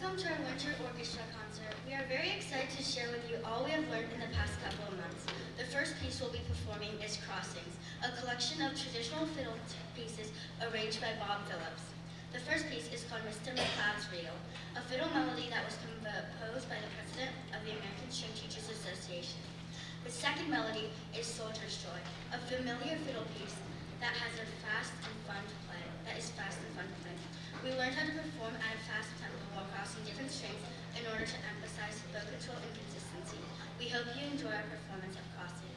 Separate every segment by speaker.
Speaker 1: Welcome to our Winter Orchestra concert. We are very excited to share with you all we have learned in the past couple of months. The first piece we'll be performing is Crossings, a collection of traditional fiddle pieces arranged by Bob Phillips. The first piece is called Mr. McCloud's Reel, a fiddle melody that was composed by the president of the American String Teachers Association. The second melody is Soldier's Joy, a familiar fiddle piece that has a fast and fun to play. We learned how to perform at a fast tempo while crossing different strings in order to emphasize bow control and consistency. We hope you enjoy our performance of Crossing.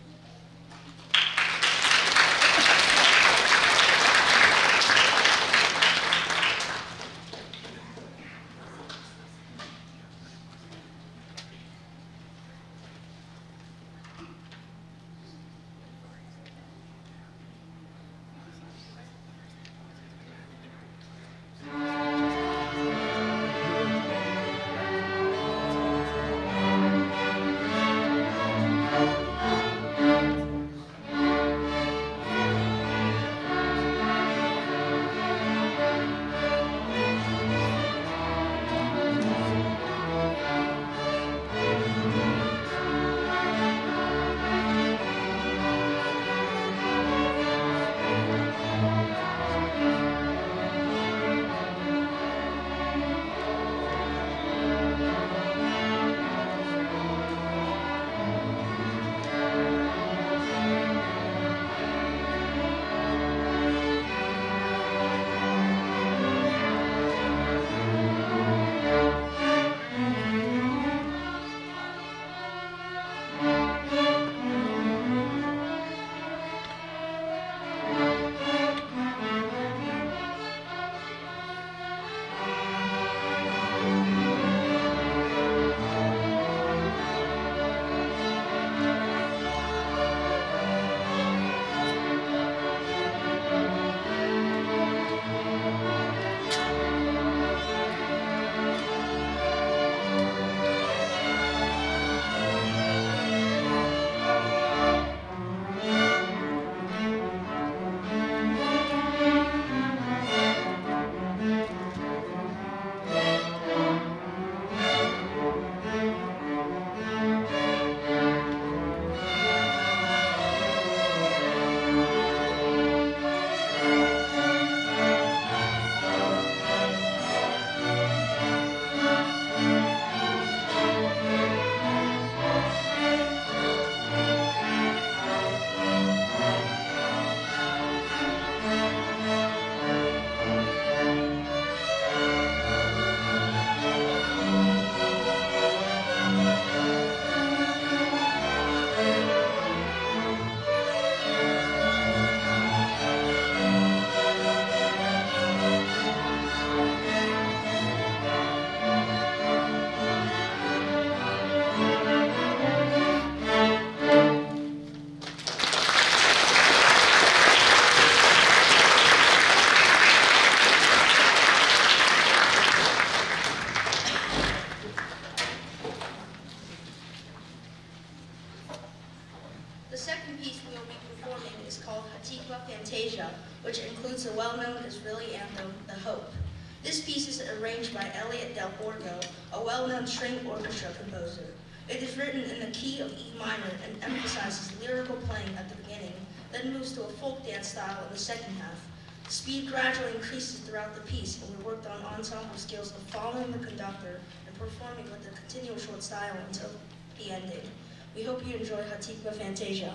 Speaker 2: The second piece we will be performing is called Hatikva Fantasia, which includes the well-known Israeli anthem, The Hope. This piece is arranged by Elliot Del Borgo, a well-known string orchestra composer. It is written in the key of E minor and emphasizes lyrical playing at the beginning, then moves to a folk dance style in the second half. The speed gradually increases throughout the piece, and we worked on ensemble skills of following the conductor and performing with the continual short style until the ending. We hope you enjoy Hatikva Fantasia.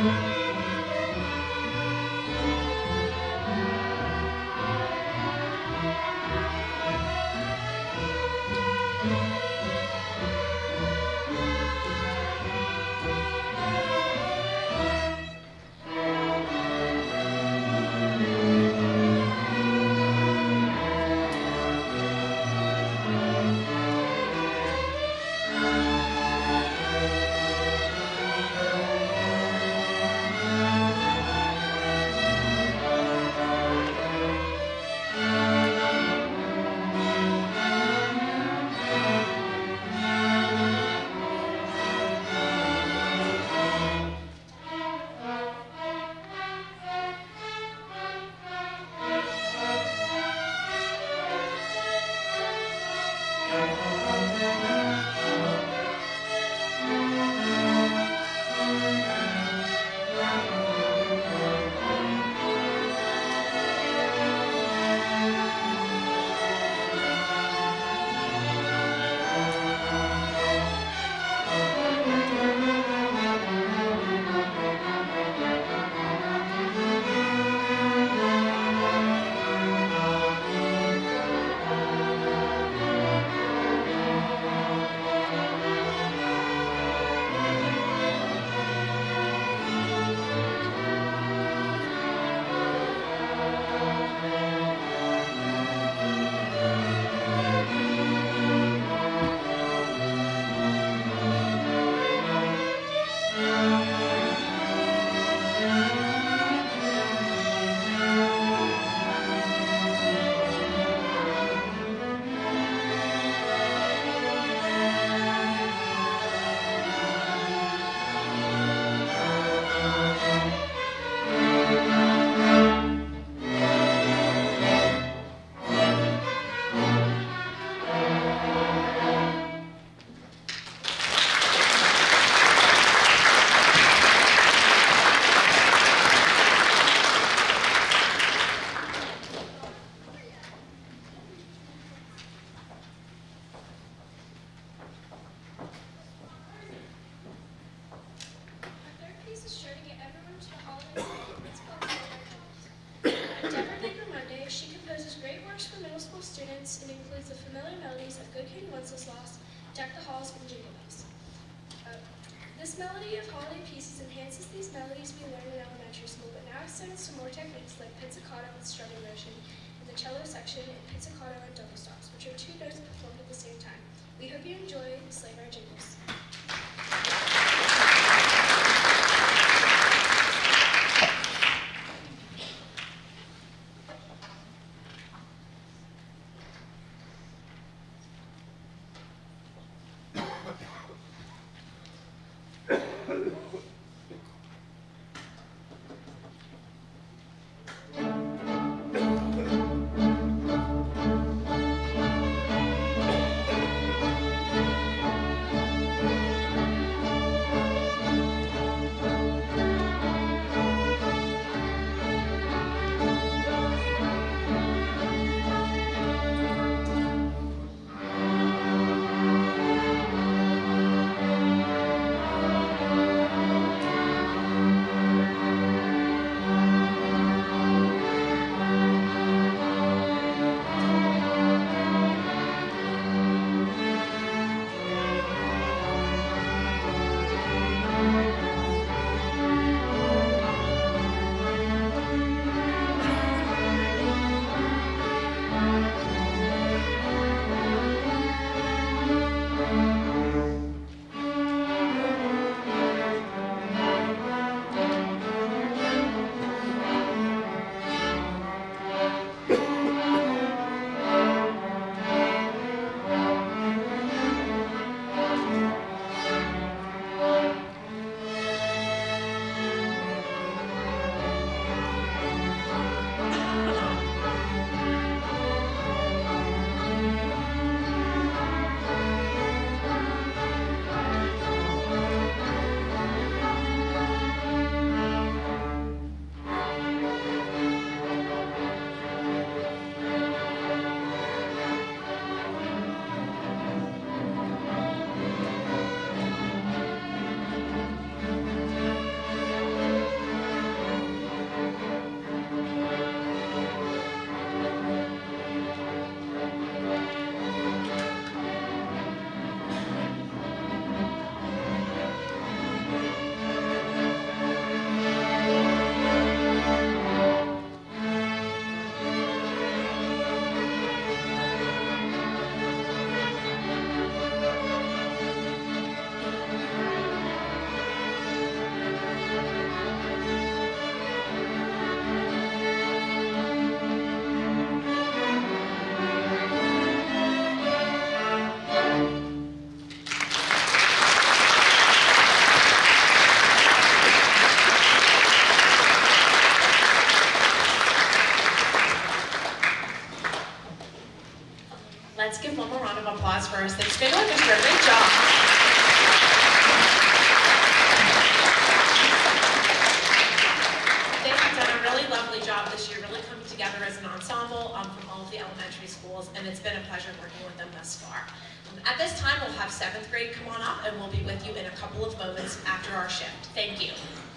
Speaker 3: and includes the familiar melodies of Good King Wenceslas, Deck the Halls, and Jingle Bells. This melody of holiday pieces enhances these melodies we learned in elementary school, but now extends to more techniques like pizzicato with strumming motion, and the cello section in pizzicato and double stops, which are two notes performed at the same time. We hope you enjoy Sleigh Ride Jingles.
Speaker 4: for our sixth grade orchestra. Great job. They have done a really lovely job this year, really coming together as an ensemble from all of the elementary schools, and it's been a pleasure working with them thus far. At this time, we'll have 7th grade come on up, and we'll be with you in a couple of moments after our shift. Thank you.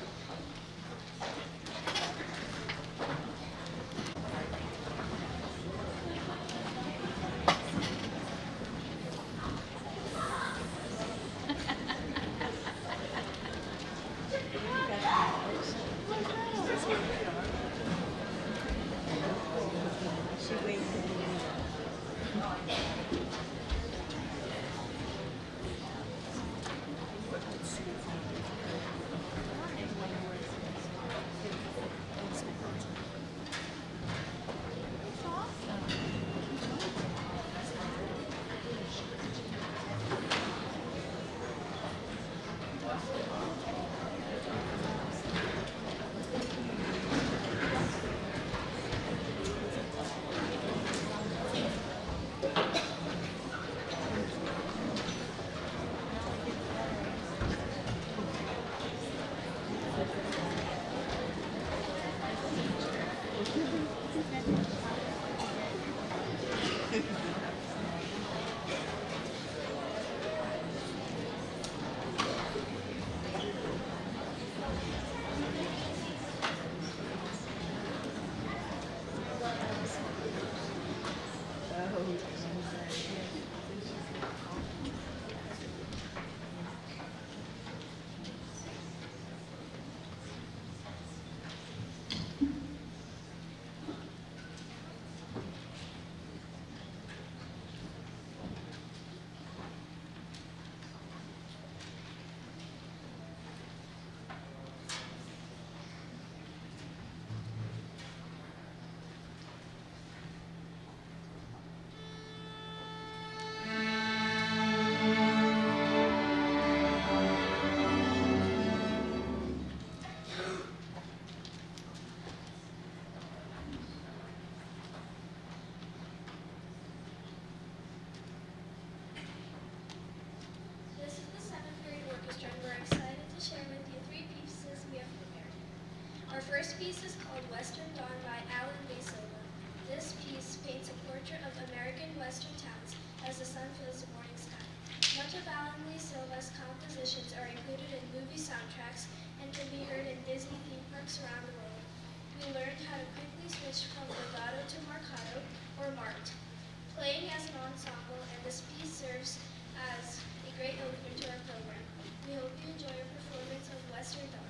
Speaker 3: Our first piece is called Western Dawn by Alan B. Silva. This piece paints a portrait of American western towns as the sun fills the morning sky. Much of Alan B. Silva's compositions are included in movie soundtracks and can be heard in Disney theme parks around the world. We learned how to quickly switch from legato to marcato, or marked, playing as an ensemble, and this piece serves as a great opener to our program. We hope you enjoy our performance of Western Dawn.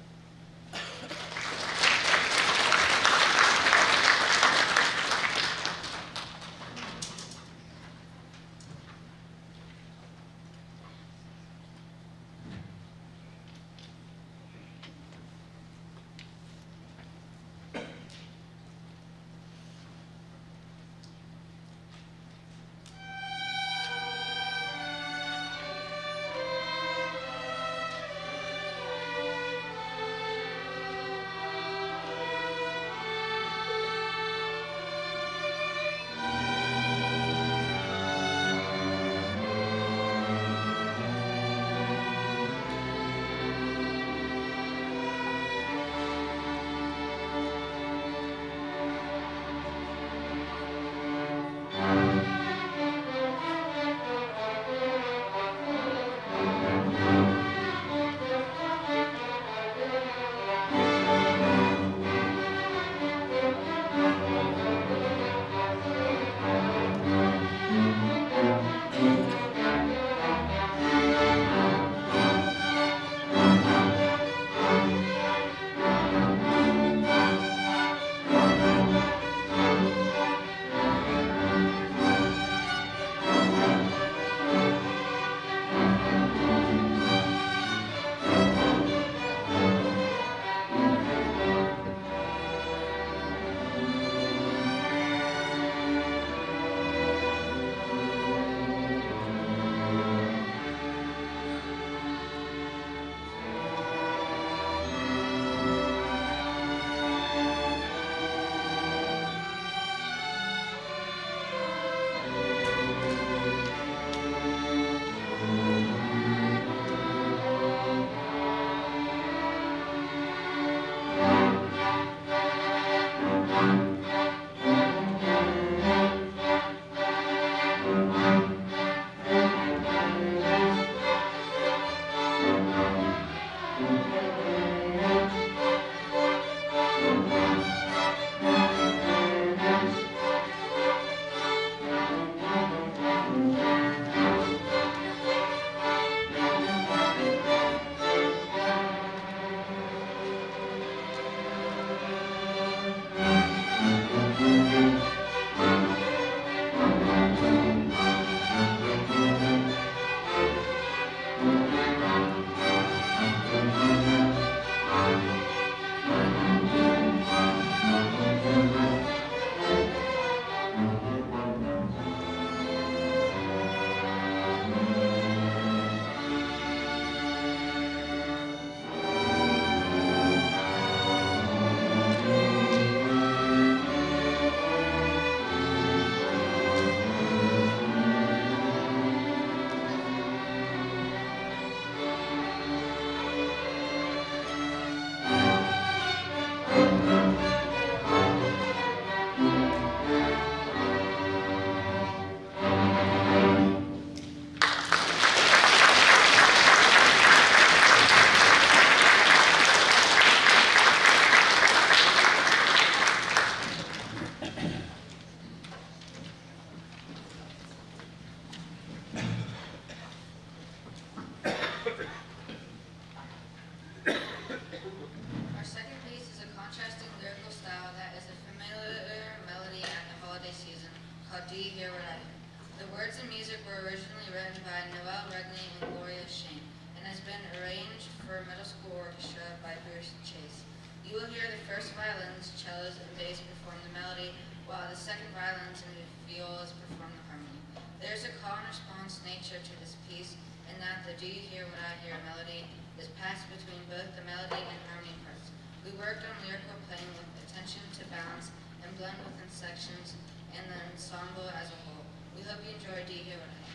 Speaker 5: first violins, cellos, and bass perform the melody, while the second violins and the violas perform the harmony. There's a call and response nature to this piece, in that the "Do You Hear What I Hear" melody is passed between both the melody and harmony parts. We worked on lyrical playing with attention to balance and blend within sections and the ensemble as a whole. We hope you enjoy "Do You Hear What I Hear."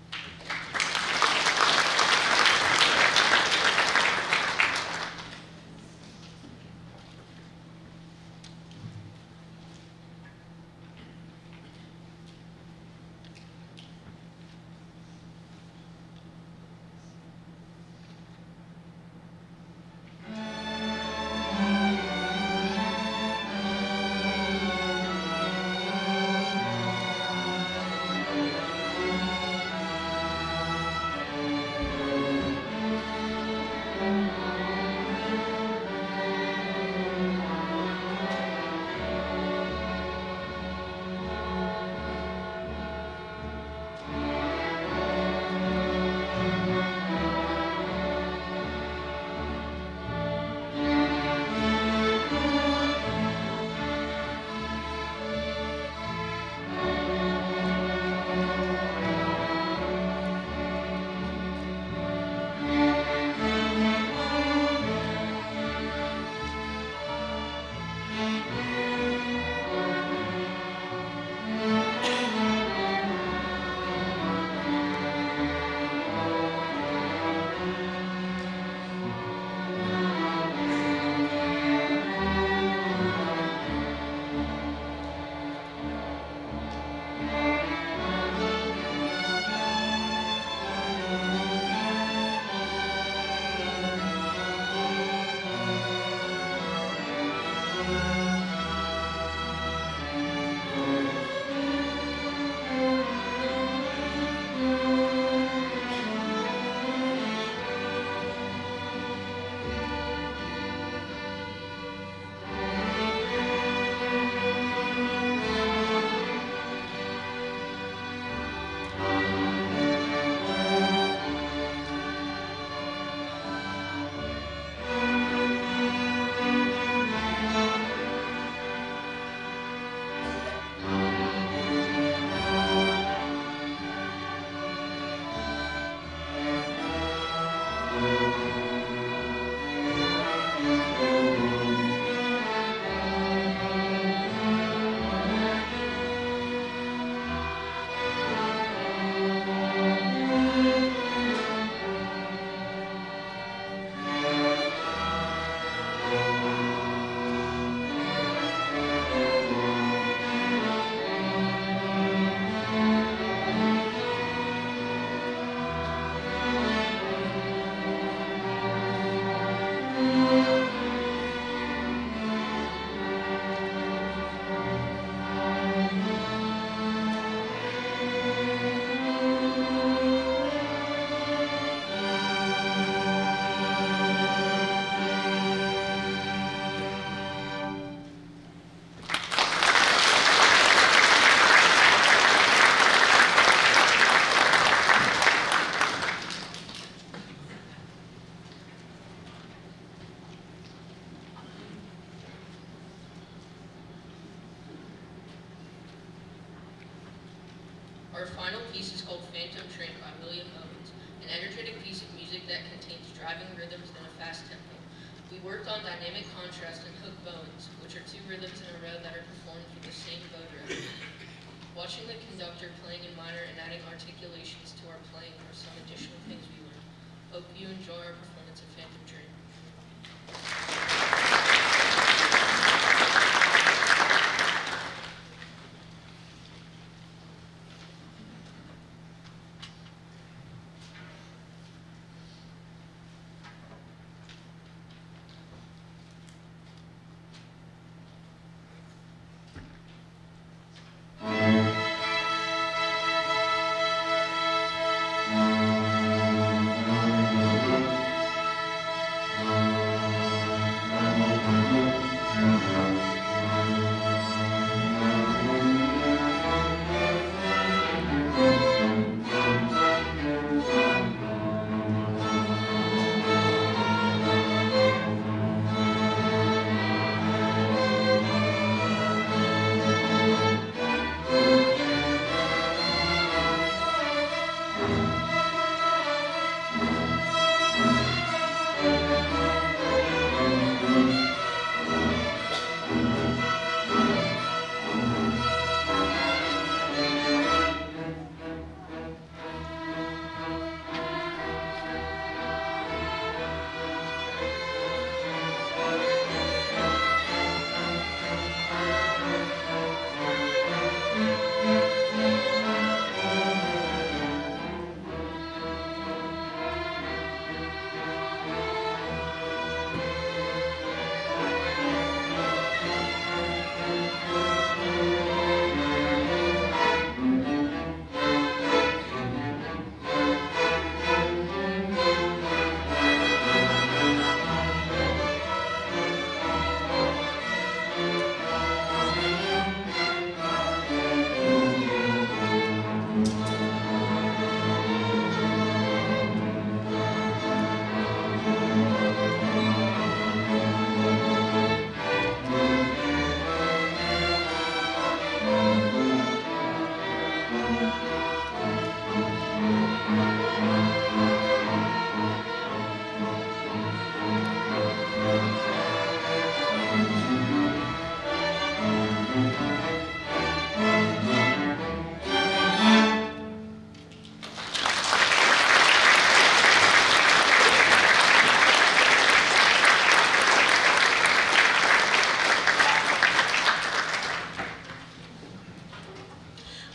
Speaker 6: Our final piece is called Phantom Train by William Owens, an energetic piece of music that contains driving rhythms and a fast tempo. We worked on dynamic contrast and hook bones, which are two rhythms in a row that are performed through the same bow direction. Watching the conductor playing in minor and adding articulations to our playing are some additional things we learned. Hope you enjoy our performance of Phantom Train.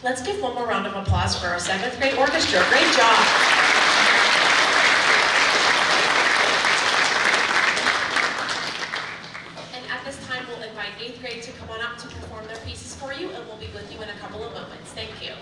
Speaker 4: Let's give one more round of applause for our 7th grade orchestra. Great job. And at this time, we'll invite 8th grade to come on up to perform their pieces for you, and we'll be with you in a couple of moments. Thank you.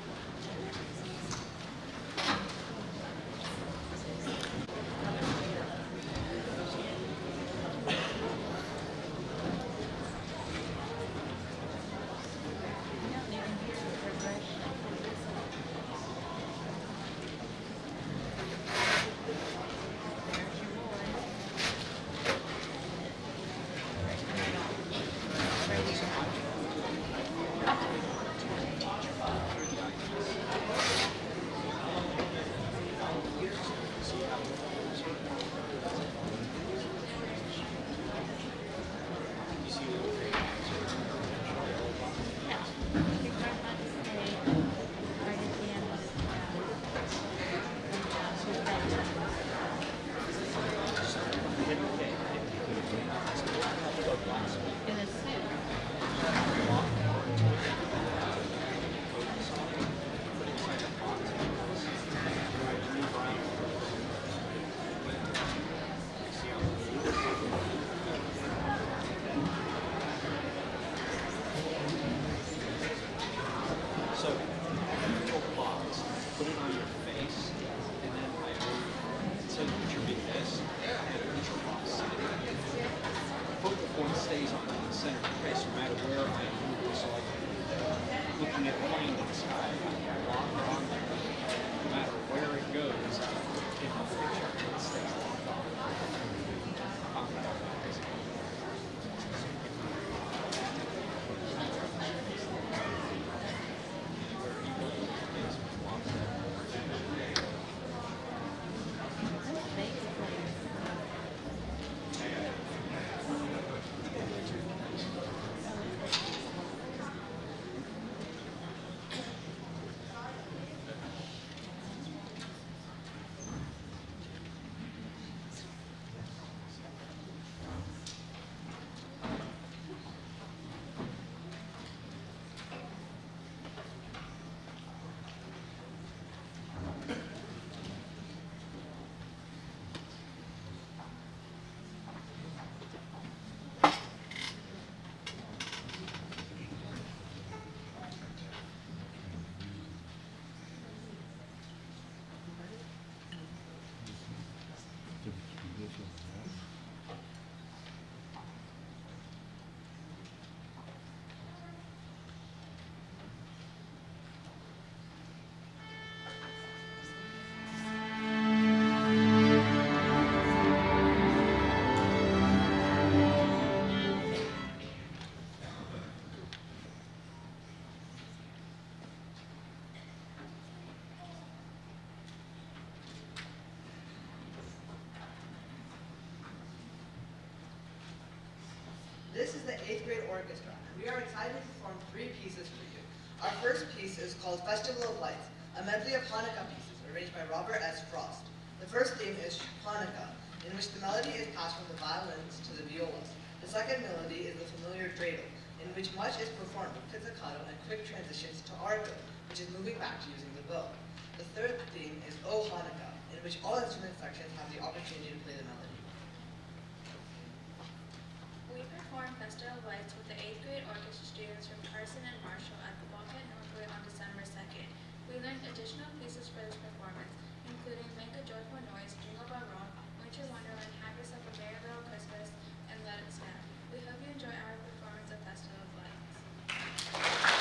Speaker 7: This is the 8th grade orchestra, and we are excited to perform 3 pieces for you. Our first piece is called Festival of Lights, a medley of Hanukkah pieces arranged by Robert S. Frost. The first theme is Hanukkah, in which the melody is passed from the violins to the violas. The second melody is the familiar dreidel, in which much is performed with pizzicato and quick transitions to arco, which is moving back to using the bow. The third theme is O Hanukkah, in which all instrument sections have the opportunity to play the melody.
Speaker 8: We performed Festival of Lights with the 8th grade orchestra students from Carson and Marshall at the Bobcat Northway on December 2nd. We learned additional pieces for this performance, including Make a Joyful Noise, Jingle Bell Rock, Winter Wonderland, Have Yourself a Merry Little Christmas, and Let It Snow. We hope you enjoy our performance of Festival of Lights.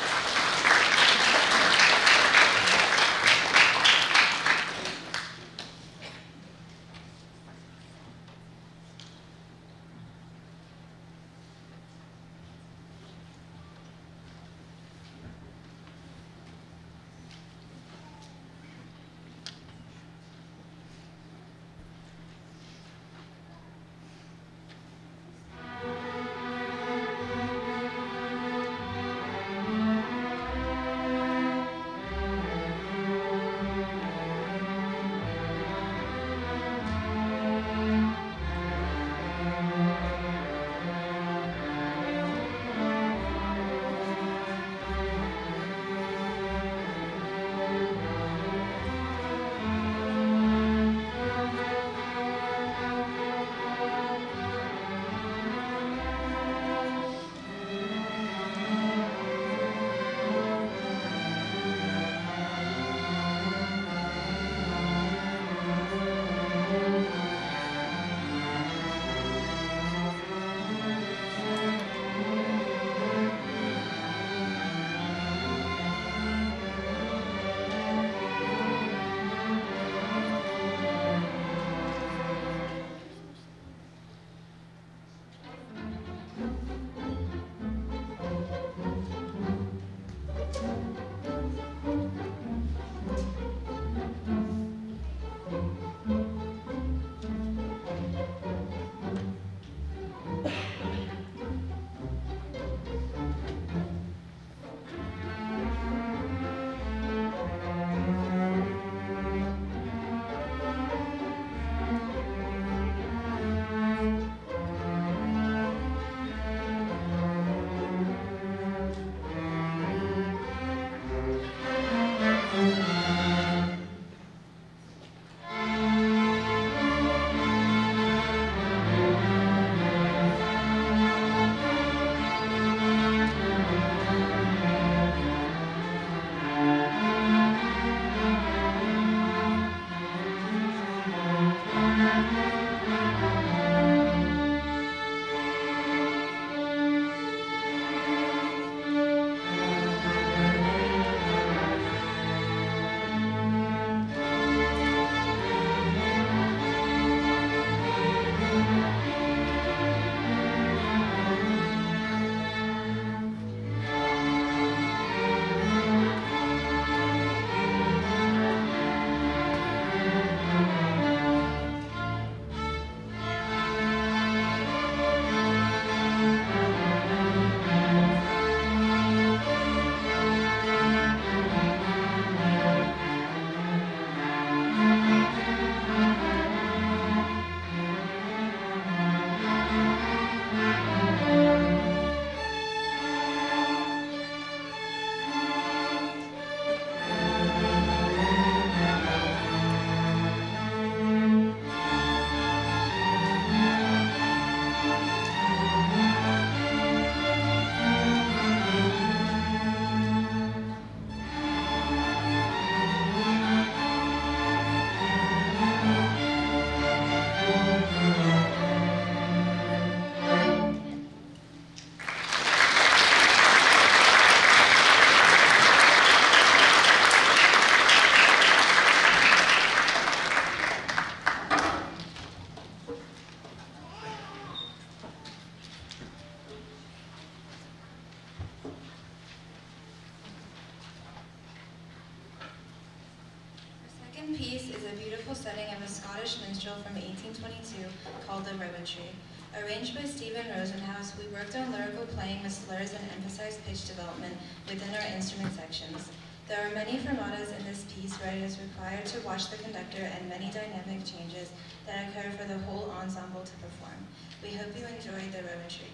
Speaker 9: beautiful setting of a Scottish minstrel from 1822 called The Rowan Tree. Arranged by Stephen Rosenhaus, we worked on lyrical playing with slurs and emphasized pitch development within our instrument sections. There are many fermatas in this piece where it is required to watch the conductor and many dynamic changes that occur for the whole ensemble to perform. We hope you enjoy The Rowan Tree.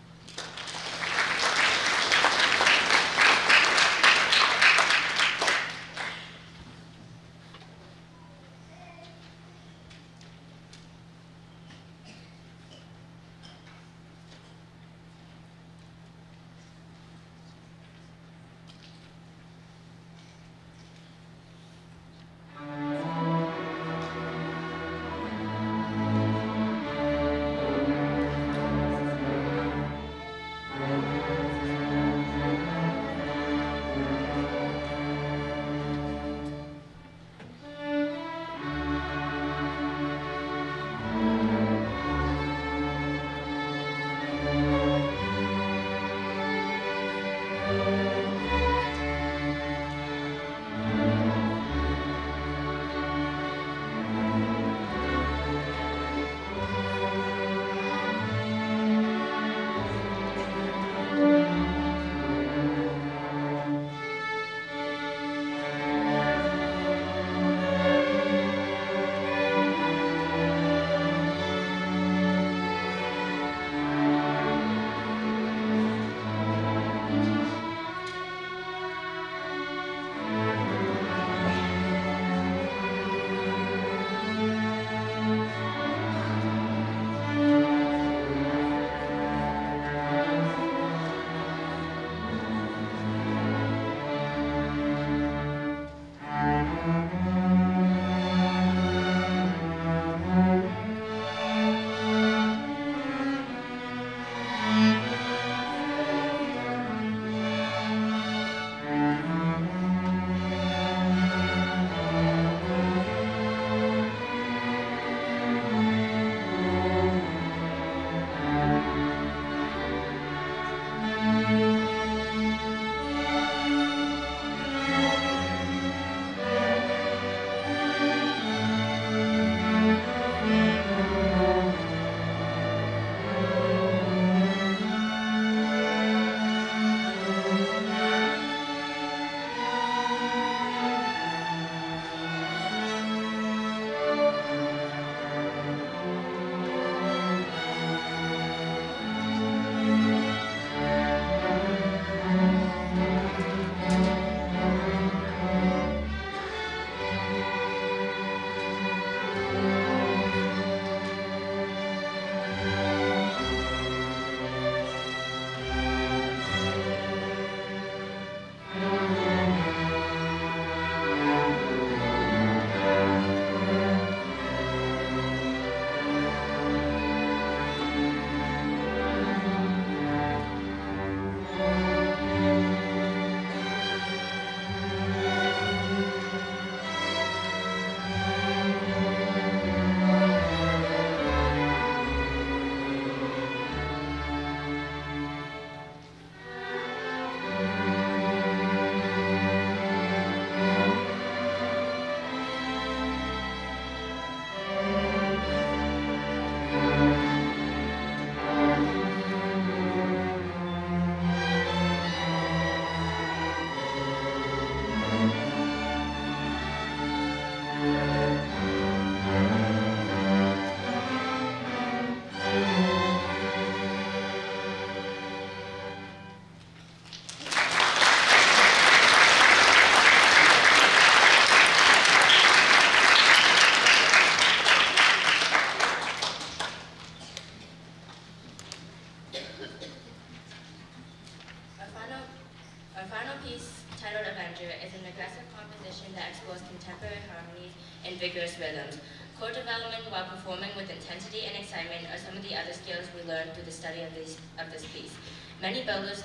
Speaker 10: vigorous rhythms. Core development while performing with intensity and excitement are some of the other skills we learned through the study of this piece. Many bolos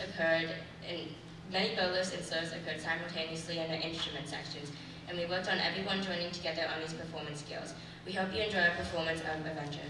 Speaker 10: and solos occurred simultaneously in our instrument sections, and we worked on everyone joining together on these performance skills. We hope you enjoy our performance of Avenger.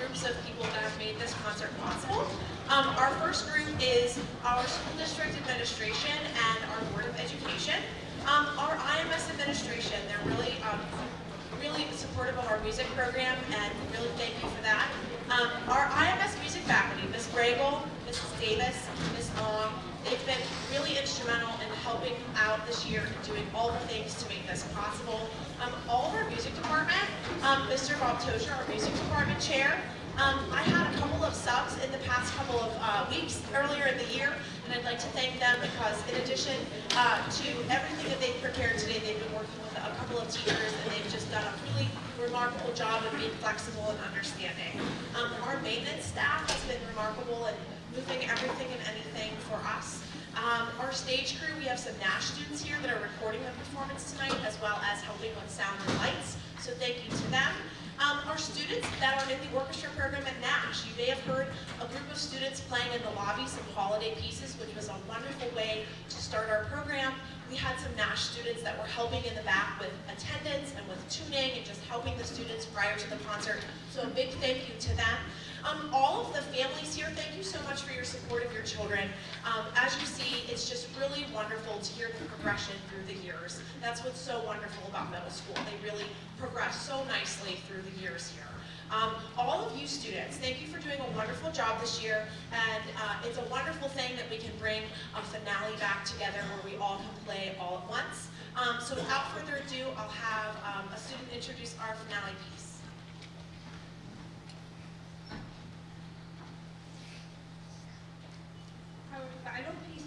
Speaker 4: groups of people that have made this concert possible. Our first group is our school district administration and our Board of Education. Our IMS administration, they're really supportive of our music program, and really thank you for that. Our IMS music faculty, Ms. Bragel, Mrs. Davis, Ms. Ong, they've been really instrumental in helping out this year and doing all the things to make this possible. All of our music department, Mr. Bob Tosher, our music department chair, I had a couple of subs in the past couple of weeks earlier in the year, and I'd like to thank them because in addition to everything that they've prepared today, they've been working with a couple of teachers, and they've just done a really remarkable job of being flexible and understanding. Our maintenance staff has been remarkable in moving everything and anything for us. Our stage crew, we have some NASH students here that are recording the performance tonight, as well as helping with sound and lights, so thank you to them. Our students that are in the orchestra program at NASH, you may have heard a group of students playing in the lobby some holiday pieces, which was a wonderful way to start our program. We had some NASH students that were helping in the back with attendance and with tuning and just helping the students prior to the concert, so a big thank you to them. All of the families here, thank you so much for your support of your children. As you see, it's just really wonderful to hear the progression through the years. That's what's so wonderful about middle school. They really progress so nicely through the years here. All of you students, thank you for doing a wonderful job this year, and it's a wonderful thing that we can bring a finale back together where we all can play all at once. So without further ado, I'll have a student introduce our finale piece.
Speaker 2: Our final piece.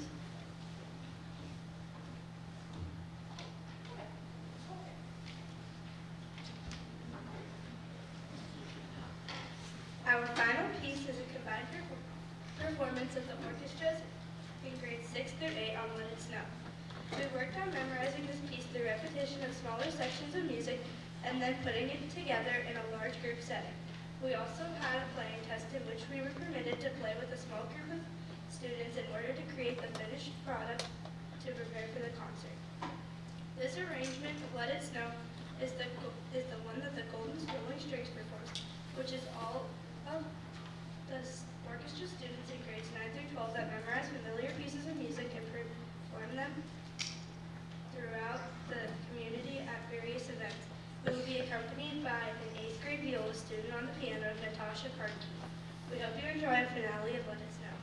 Speaker 2: Our final piece is a combined performance of the orchestras in grades 6 through 8 on Let It Snow. We worked on memorizing this piece through repetition of smaller sections of music and then putting it together in a large group setting. We also had a playing test in which we were permitted to play with a small group of students in order to create the finished product to prepare for the concert. This arrangement of Let It Snow is the one that the Golden Rolling Strings performs, which is all of the orchestra students in grades 9 through 12 that memorize familiar pieces of music and perform them throughout the community at various events. We will be accompanied by an 8th grade viola student on the piano, Natasha Karki. We hope you enjoy a finale of Let It Snow.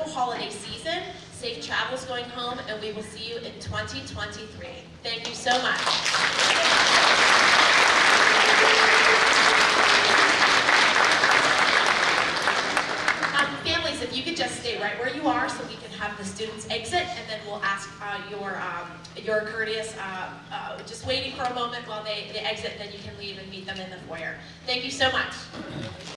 Speaker 4: wonderful holiday season, safe travels going home, and we will see you in 2023. Thank you so much. Families, if you could just stay right where you are so we can have the students exit, and then we'll ask your courteous, just waiting for a moment while they exit, then you can leave and meet them in the foyer. Thank you so much.